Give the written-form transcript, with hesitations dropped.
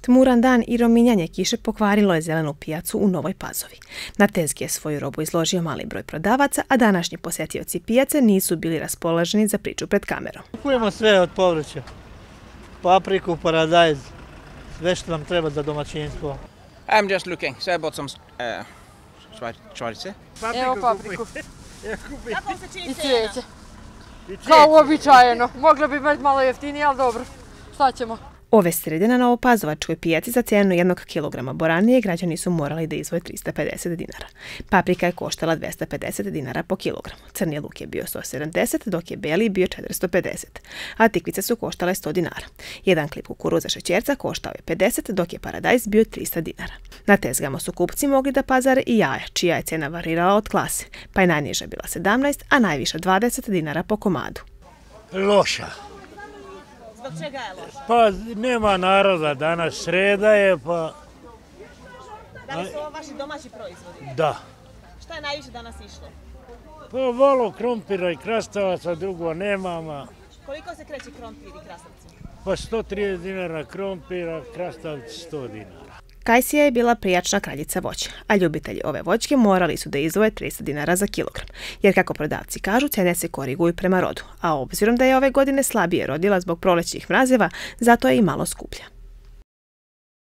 Tmuran dan i rominjanje kiše pokvarilo je zelenu pijacu u Novoj Pazovi. Na tezgi je svoju robu izložio mali broj prodavaca, a današnji posjetioci pijace nisu bili raspoloženi za priču pred kamerom. Kupujemo sve od povrća. Papriku, paradajz, sve što nam treba za domaćinstvo. I'm just looking, so I bought some Schweizer. Evo papriku. Kako se čini I cvijeće. Kao uobičajeno. Moglo bi biti malo jeftinije, ali dobro. Šta ćemo? Ove srede na novopazovačkoj pijaci za cijenu 1 kilograma boranije građani su morali da izdvoje 350 dinara. Paprika je koštala 250 dinara po kilogramu. Crni luk je bio 170, dok je beli bio 450, a tikvice su koštale 100 dinara. Jedan klip kukuruza šećerca koštao je 50, dok je paradajz bio 300 dinara. Na tezgama su kupci mogli da pazare i jaja, čija je cena varirala od klase, pa je najniža bila 17, a najviša 20 dinara po komadu. Loša. Zbog čega je loša? Pa nema naroda danas, sreda je pa... Da li su ovo vaši domaći proizvodi? Da. Šta je najviše danas išlo? Pa volo krompira i krastavaca, drugo nemamo. Koliko se kreće krompir i krastavci? Pa 130 dinara krompira, krastavci 100 dinara. Kajsija je bila prijačna kraljica voća, a ljubitelji ove voćke morali su da izdvoje 300 dinara za kilogram, jer kako prodavci kažu, cene se koriguju prema rodu, a obzirom da je ove godine slabije rodila zbog prolećnih mrazeva, zato je i malo skuplja.